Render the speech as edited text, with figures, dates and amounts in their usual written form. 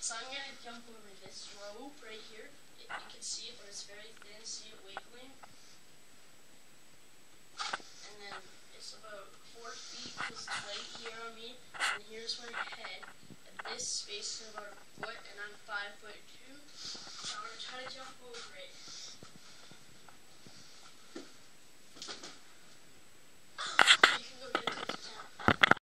So I'm going to jump over this rope right here. You can see it, but it's very thin. See it wiggling? And then it's about 4 feet because it's right here on me. And here's my head. And this space is about a foot, and I'm 5'2". So I'm going to try to jump over it.